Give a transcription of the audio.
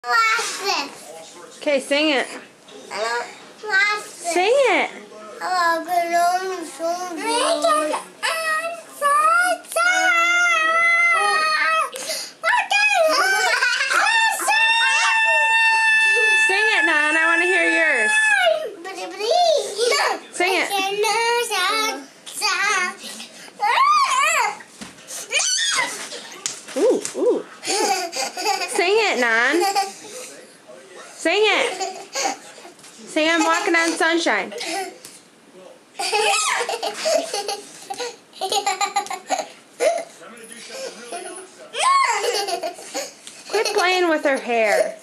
Okay, sing it. Sing it. Sing it, Nan. I want to hear yours. Sing it. Ooh, ooh. Sing it, Nan. Sing it. Sing I'm walking on sunshine. Quit playing with her hair.